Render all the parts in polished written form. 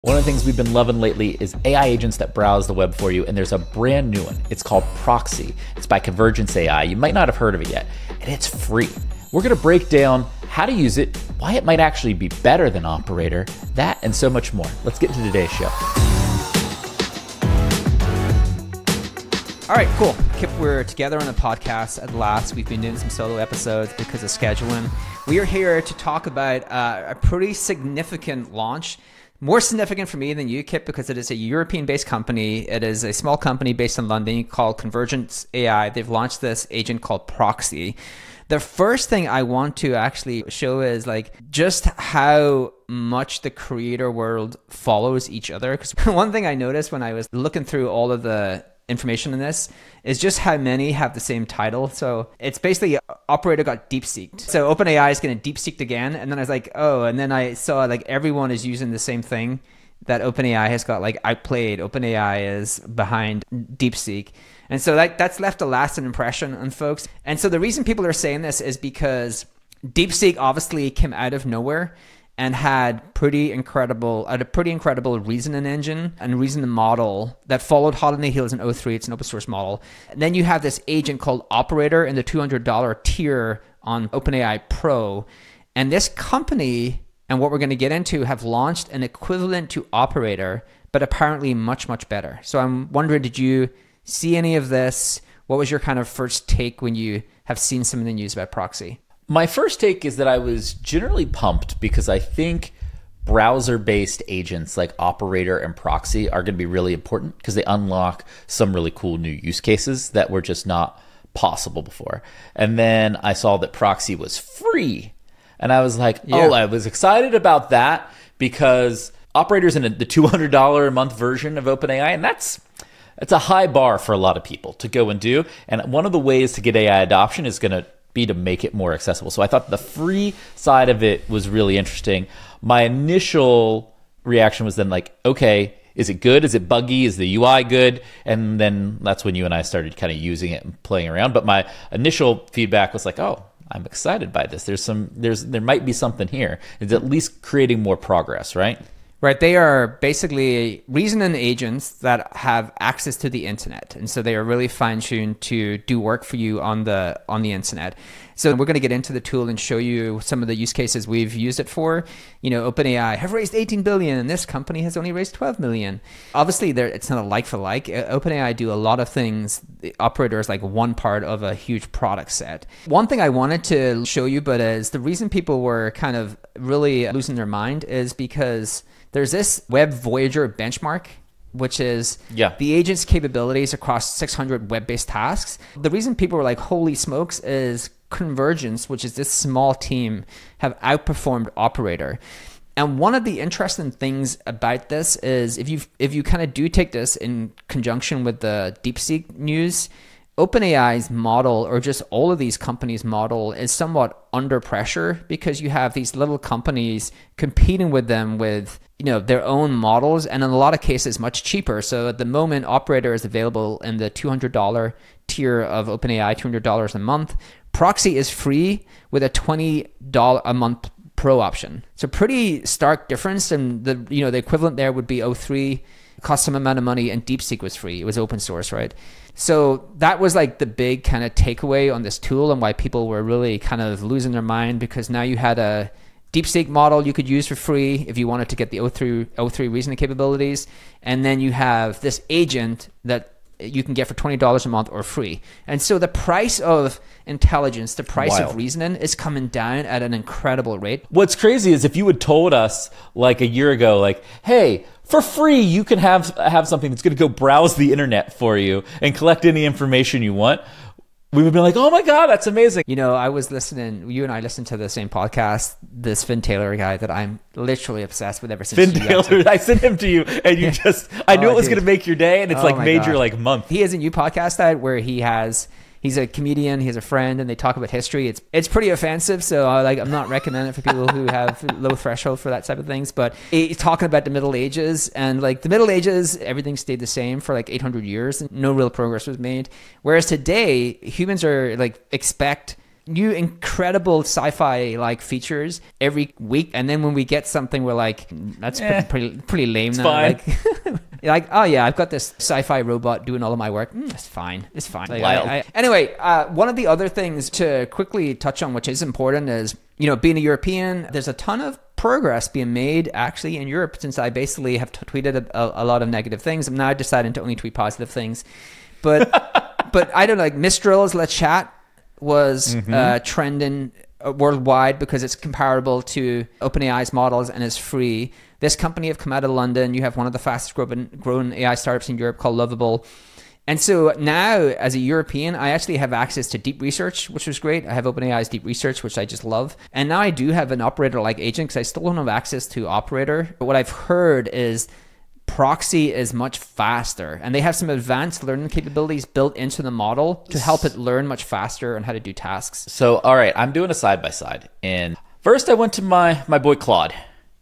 One of the things we've been loving lately is AI agents that browse the web for you, and there's a brand new one. It's called Proxy. It's by Convergence AI. You might not have heard of it yet, and it's free. We're gonna break down how to use it, why it might actually be better than Operator, that and so much more. Let's get to today's show. All right, cool. Kipp, we're together on a podcast at last. We've been doing some solo episodes because of scheduling. We are here to talk about a pretty significant launch. More significant for me than you, Kipp, because it is a European-based company. It is a small company based in London called Convergence AI. They've launched this agent called Proxy. The first thing I want to actually show is just how much the creator world follows each other. Because one thing I noticed when I was looking through all of the information in this is just how many have the same title. So it's basically Operator got deep-seeked. So OpenAI is going to deep-seeked again. And then I was like, oh, and then I saw everyone is using the same thing that OpenAI has got outplayed. OpenAI is behind DeepSeek. And so that's left a lasting impression on folks. And so the reason people are saying this is because DeepSeek obviously came out of nowhere and had a pretty incredible reasoning engine and reasoning model that followed hot on the heels in O3. It's an open source model. And then you have this agent called Operator in the $200 tier on OpenAI Pro. And this company, and what we're going to get into, have launched an equivalent to Operator, but apparently much, much better. So I'm wondering, did you see any of this? What was your kind of first take when you have seen some of the news about Proxy? My first take is that I was generally pumped because I think browser-based agents like Operator and Proxy are going to be really important because they unlock some really cool new use cases that were just not possible before. And then I saw that Proxy was free. And I was like, oh, I was excited about that because Operator's in the $200 a month version of OpenAI, and it's a high bar for a lot of people to go and do. And one of the ways to get AI adoption is going to be to make it more accessible. So I thought the free side of it was really interesting. My initial reaction was then okay, is it good? Is it buggy? Is the UI good? And then that's when you and I started kind of using it and playing around. But my initial feedback was oh, I'm excited by this. There might be something here. It's at least creating more progress, right? Right. They are basically reasoning agents that have access to the internet. And so they are really fine-tuned to do work for you on the internet. So we're going to get into the tool and show you some of the use cases we've used it for. OpenAI have raised 18 billion and this company has only raised 12 million. Obviously, it's not a like for like. OpenAI do a lot of things. The Operator is one part of a huge product set. One thing I wanted to show you, but is the reason people were kind of really losing their mind is because there's this Web Voyager benchmark, which is the agent's capabilities across 600 web-based tasks. The reason people were holy smokes is Convergence, which is this small team, have outperformed Operator. And one of the interesting things about this is if you kind of do take this in conjunction with the DeepSeek news, OpenAI's model, or just all of these companies' model, is somewhat under pressure because you have these little companies competing with them with their own models, and in a lot of cases much cheaper. So at the moment, Operator is available in the $200 tier of OpenAI, $200 a month. Proxy is free with a $20 a month Pro option. So pretty stark difference, and the equivalent there would be O3, cost some amount of money, and DeepSeek was free. It was open source, right? So that was the big kind of takeaway on this tool and why people were really kind of losing their mind, because now you had a DeepSeek model you could use for free if you wanted to get the O3 reasoning capabilities. And then you have this agent that you can get for $20 a month or free. And so the price of intelligence, the price of reasoning is coming down at an incredible rate. What's crazy is if you had told us a year ago, hey, for free, you can have something that's going to go browse the internet for you and collect any information you want, we would be oh my God, that's amazing. I was listening, you and I listened to the same podcast, this Finn Taylor guy that I'm literally obsessed with ever since. Finn Taylor, I sent him to you and you I knew it was going to make your day, and it's made your month. He has a new podcast out where he's a comedian, he has a friend, and they talk about history. It's pretty offensive, so I'm not recommending it for people who have low threshold for that type of things. But he's talking about the Middle Ages, and the Middle Ages, everything stayed the same for 800 years, and no real progress was made. Whereas today, humans are expect new incredible sci-fi like features every week, and then when we get something, we're like, that's pretty lame now. Fine. Like, like, oh yeah, I've got this sci-fi robot doing all of my work. It's fine. It's fine. Like, anyway, one of the other things to quickly touch on, which is important, is, you know, being a European, there's a ton of progress being made actually in Europe, since I basically have tweeted a lot of negative things. I'm now deciding to only tweet positive things. But but I don't know, like Mistral's Let's Chat was trending worldwide because it's comparable to OpenAI's models and is free. This company have come out of London. You have one of the fastest growing AI startups in Europe called Lovable. And so now, as a European, I actually have access to deep research, which was great. I have OpenAI's deep research, which I just love. And now I do have an operator-like agent because I still don't have access to Operator. But what I've heard is Proxy is much faster, and they have some advanced learning capabilities built into the model to help it learn much faster on how to do tasks. So, all right, I'm doing a side-by-side. And first I went to my boy Claude.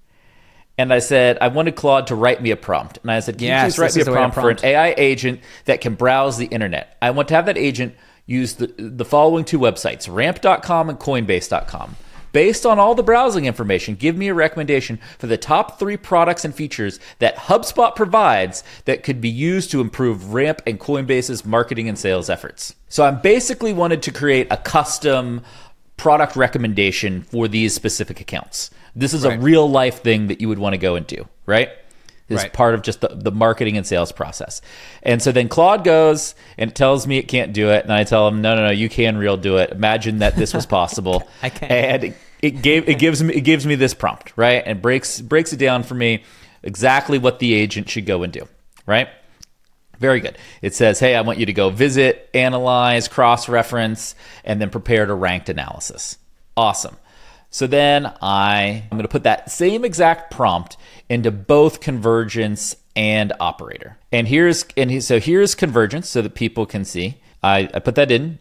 And I said, I wanted Claude to write me a prompt. And I said, can you please write me a prompt for an AI agent that can browse the internet? I want to have that agent use the following two websites, ramp.com and coinbase.com. Based on all the browsing information, give me a recommendation for the top 3 products and features that HubSpot provides that could be used to improve Ramp and Coinbase's marketing and sales efforts. So I basically wanted to create a custom product recommendation for these specific accounts. This is a real life thing that you would want to go and do, right? This is part of just the marketing and sales process. And so then Claude goes and tells me it can't do it. And I tell him, no, you can real do it. Imagine that this was possible. I can't. And it gives me this prompt, right? And breaks it down for me exactly what the agent should go and do, right? Very good. It says, hey, I want you to go visit, analyze, cross-reference, and then prepare a ranked analysis. Awesome. So then I'm going to put that same exact prompt into both Convergence and Operator. And here's Convergence so that people can see. I put that in.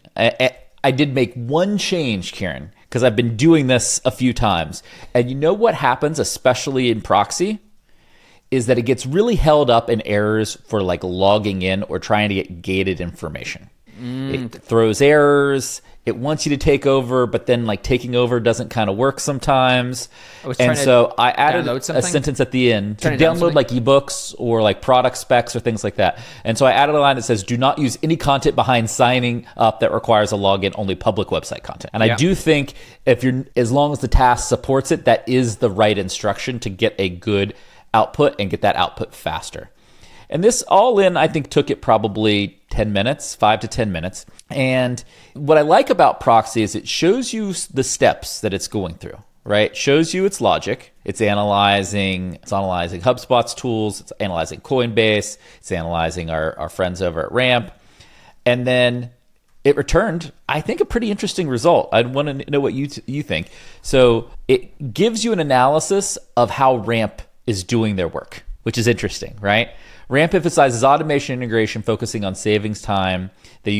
I did make one change, Kieran, because I've been doing this a few times. And you know what happens, especially in Proxy, is that it gets really held up in errors for like logging in or trying to get gated information. It throws errors. It wants you to take over, but then like taking over doesn't kind of work sometimes. And so I added a sentence at the end to download like ebooks or like product specs or things like that. And so I added a line that says, do not use any content behind signing up that requires a login, only public website content. And I do think as long as the task supports it, that is the right instruction to get a good output and get that output faster. And this all in, I think, took it probably 10 minutes, 5 to 10 minutes. And what I like about Proxy is it shows you the steps that it's going through, right? It shows you its logic. It's analyzing HubSpot's tools. It's analyzing Coinbase. It's analyzing our friends over at Ramp. And then it returned, I think, a pretty interesting result. I'd want to know what you think. So it gives you an analysis of how Ramp is doing their work, which is interesting, right? Ramp emphasizes automation integration, focusing on savings time.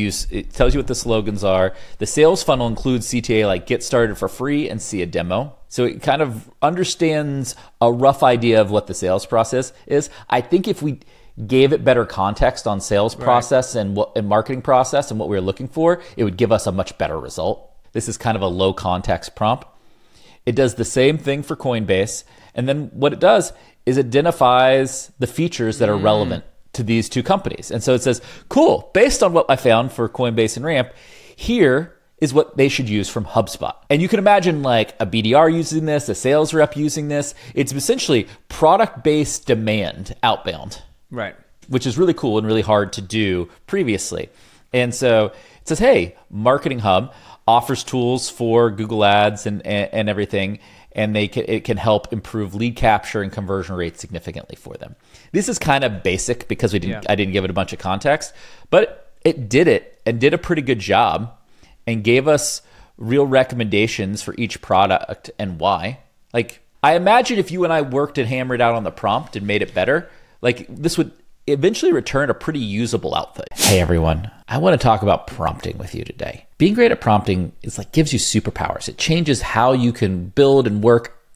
It tells you what the slogans are. The sales funnel includes CTA like get started for free and see a demo. So it kind of understands a rough idea of what the sales process is. I think if we gave it better context on sales process and marketing process and what we were looking for, it would give us a much better result. This is kind of a low context prompt. It does the same thing for Coinbase. And then what it does is identifies the features that are relevant to these two companies. And so it says, cool, based on what I found for Coinbase and Ramp, here is what they should use from HubSpot. And you can imagine like a BDR using this, a sales rep using this. It's essentially product-based demand outbound. Right. Which is really cool and really hard to do previously. And so it says, hey, Marketing Hub offers tools for Google Ads and everything, and it can help improve lead capture and conversion rates significantly for them. This is kind of basic because I didn't give it a bunch of context, but it did it and did a pretty good job and gave us real recommendations for each product and why. Like, I imagine if you and I worked and hammered out on the prompt and made it better, like this would eventually return a pretty usable output. Hey everyone, I want to talk about prompting with you today. Being great at prompting is like gives you superpowers. It changes how you can build and work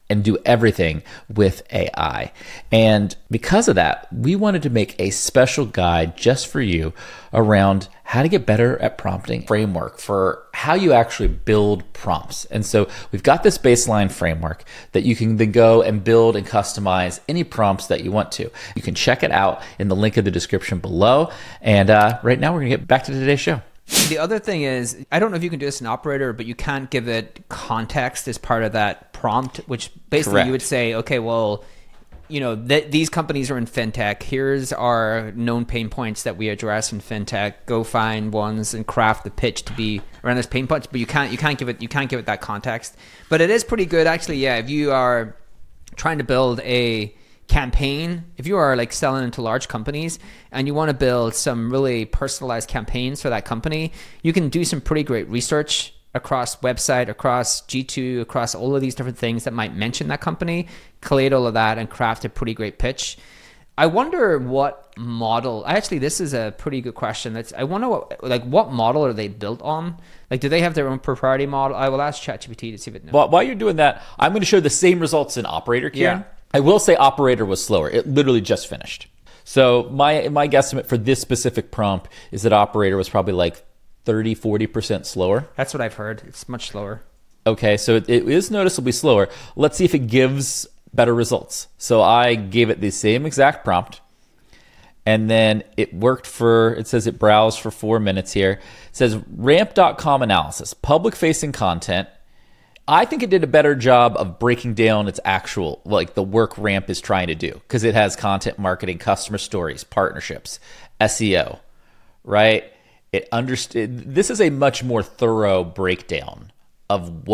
and do everything with AI. And because of that, we wanted to make a special guide just for you around how to get better at prompting framework for how you actually build prompts. And so we've got this baseline framework that you can then go and build and customize any prompts that you want to. You can check it out in the link in the description below. And right now we're gonna get back to today's show. The other thing is, I don't know if you can do this in Operator, but you can't give it context as part of that prompt, which basically Correct. you would say, okay, well, you know, these companies are in fintech. Here's our known pain points that we address in fintech. Go find ones and craft the pitch to be around those pain points. But you can't give it that context. But it is pretty good, actually. Yeah, if you are trying to build a campaign, if you are like selling into large companies and you want to build some really personalized campaigns for that company, you can do some pretty great research across website, across G2, across all of these different things that might mention that company, collate all of that and craft a pretty great pitch. I wonder what model, actually this is a pretty good question. I wonder what model are they built on? Like, do they have their own proprietary model? I will ask ChatGPT to see if it knows. Well, while you're doing that, I'm going to show the same results in Operator, Kieran. Yeah. I will say Operator was slower. It literally just finished. So my guesstimate for this specific prompt is that Operator was probably like 30-40% slower. That's what I've heard. It's much slower. Okay, so it is noticeably slower. Let's see if it gives better results. So I gave it the same exact prompt, and then it worked for, it says it browsed for 4 minutes here. It says ramp.com analysis, public facing content. I think it did a better job of breaking down its actual, like the work Ramp is trying to do, because it has content marketing, customer stories, partnerships, SEO, right? It understood. This is a much more thorough breakdown of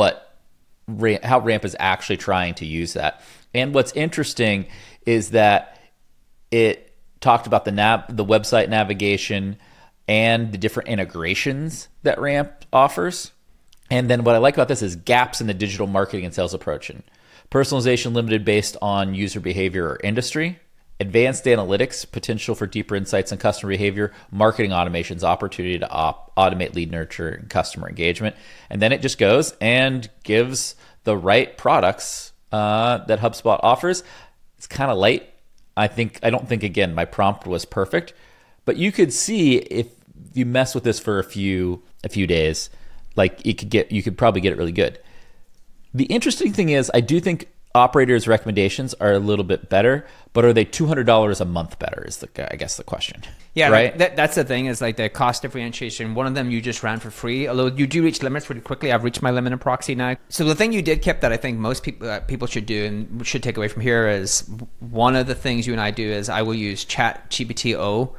how Ramp is actually trying to use that. And what's interesting is that it talked about the website navigation and the different integrations that Ramp offers. And then what I like about this is gaps in the digital marketing and sales approach. And personalization limited based on user behavior or industry. Advanced analytics, potential for deeper insights on customer behavior. Marketing automations, opportunity to automate lead nurture and customer engagement. And then it just goes and gives the right products that HubSpot offers. It's kind of late. I don't think, again, my prompt was perfect. But you could see if you mess with this for a few days, like you could probably get it really good. The interesting thing is, I do think Operator's recommendations are a little bit better, but are they $200 a month better is I guess the question. Yeah, right. That's the thing, is like the cost differentiation. One of them you just ran for free, although you do reach limits pretty quickly. I've reached my limit in Proxy now. So the thing you did, Kipp, that I think most people should do and should take away from here is, one of the things you and I do is I will use ChatGPT-O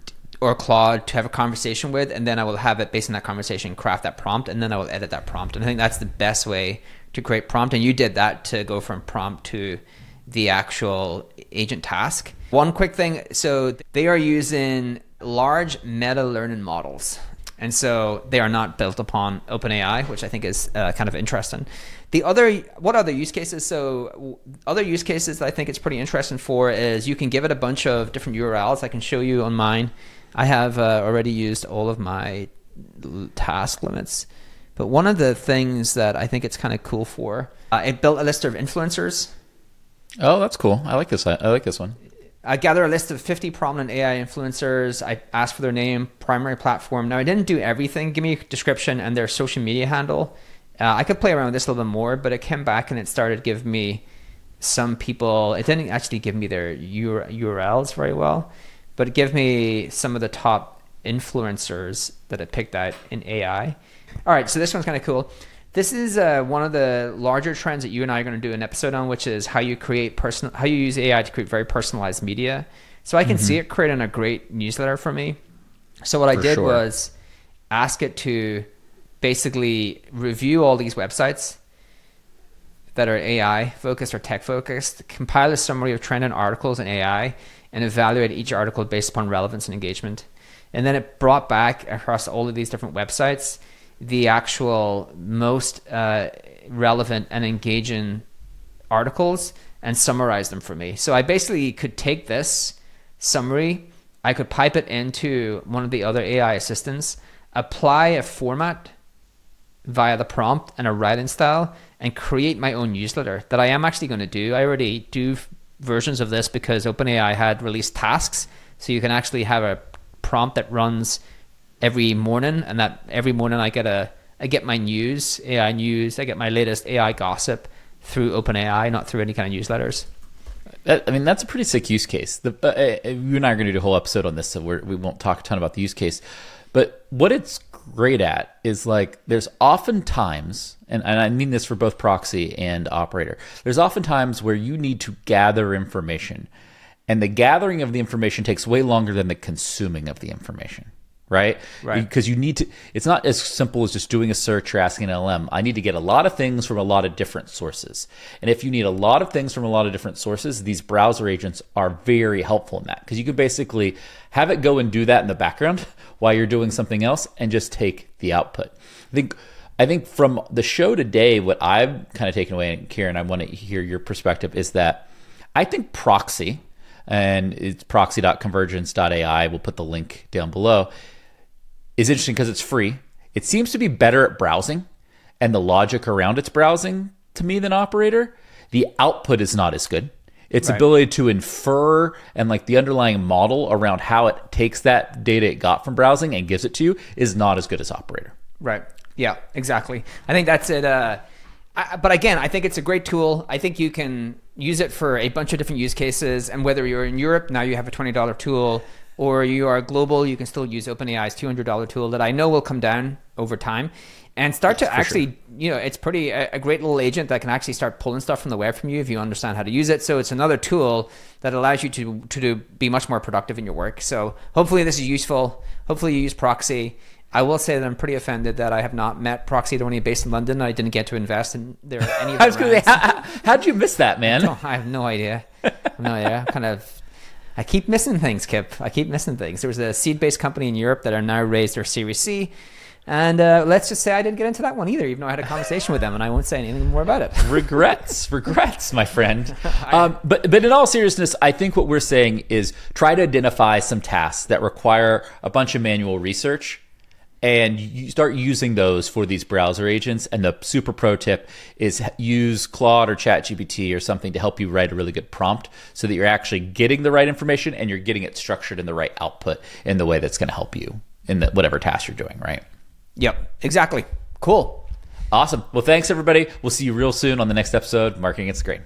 or Claude to have a conversation with, and then I will have it based on that conversation craft that prompt, and then I will edit that prompt. And I think that's the best way to create prompt. And you did that to go from prompt to the actual agent task. One quick thing, so they are using large meta learning models, and so they are not built upon OpenAI, which I think is kind of interesting. What other use cases? So other use cases that I think it's pretty interesting for is you can give it a bunch of different URLs. I can show you on mine. I have already used all of my task limits, but one of the things that I think it's kind of cool for, it built a list of influencers. Oh, that's cool. I like this one. I gather a list of 50 prominent AI influencers. I asked for their name, primary platform. Now, I didn't do everything. Give me a description and their social media handle. I could play around with this a little bit more, but it came back and it started giving me some people. It didn't actually give me their URLs very well, but it gave me some of the top influencers that it picked out in AI. All right, so this one's kind of cool. This is one of the larger trends that you and I are going to do an episode on, which is how you use AI to create very personalized media. So I can see it creating a great newsletter for me. So what I did was ask it to basically review all these websites that are AI focused or tech focused, compile a summary of trending articles in AI, and evaluate each article based upon relevance and engagement. And then it brought back across all of these different websites the actual most relevant and engaging articles and summarize them for me. So I basically could take this summary, I could pipe it into one of the other AI assistants, apply a format via the prompt and a write-in style and create my own newsletter that I am actually going to do. I already do versions of this because OpenAI had released tasks. So you can actually have a prompt that runs every morning, and that every morning I get my news, AI news, I get my latest AI gossip through OpenAI, not through any kind of newsletters. I mean, that's a pretty sick use case. You and I are going to do a whole episode on this, so we won't talk a ton about the use case. But what it's great at is like there's often times, and I mean this for both Proxy and Operator, there's often times where you need to gather information. And the gathering of the information takes way longer than the consuming of the information, right? Because you need to, it's not as simple as just doing a search or asking an LM. I need to get a lot of things from a lot of different sources. And if you need a lot of things from a lot of different sources, these browser agents are very helpful in that, because you can basically have it go and do that in the background while you're doing something else and just take the output. I think from the show today, what I've kind of taken away, and Kieran, I want to hear your perspective, is that I think Proxy, and it's proxy.convergence.ai, we'll put the link down below, is interesting because it's free. It seems to be better at browsing and the logic around its browsing to me than Operator. The output is not as good. Its ability to infer and like the underlying model around how it takes that data it got from browsing and gives it to you is not as good as Operator. Right. Yeah, exactly. I think that's it. But again, I think it's a great tool. I think you can use it for a bunch of different use cases. And whether you're in Europe, now you have a $20 tool, or you are global, you can still use OpenAI's $200 tool that I know will come down over time and start to actually, it's pretty a great little agent that can actually start pulling stuff from the web from you if you understand how to use it. So it's another tool that allows you to be much more productive in your work. So hopefully this is useful. Hopefully you use Proxy. I will say that I'm pretty offended that I have not met Proxy. They're only based in London. I didn't get to invest in any of their I was going to say, how'd you miss that, man? I have no idea. I keep missing things, Kipp. I keep missing things. There was a seed-based company in Europe that are now raised their Series C. And let's just say I didn't get into that one either, even though I had a conversation with them, and I won't say anything more about it. Regrets, my friend. But in all seriousness, I think what we're saying is try to identify some tasks that require a bunch of manual research, and you start using those for these browser agents. And the super pro tip is use Claude or ChatGPT or something to help you write a really good prompt so that you're actually getting the right information and you're getting it structured in the right output in the way that's going to help you in whatever task you're doing, right? Yep, exactly. Cool. Awesome. Well, thanks, everybody. We'll see you real soon on the next episode, Marketing at Screen.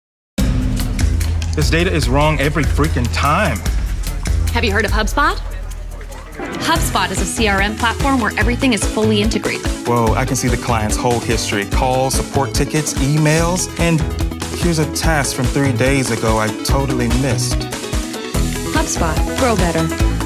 This data is wrong every freaking time. Have you heard of HubSpot? HubSpot is a CRM platform where everything is fully integrated. Whoa, I can see the client's whole history, calls, support tickets, emails, and here's a task from 3 days ago I totally missed. HubSpot. Grow better.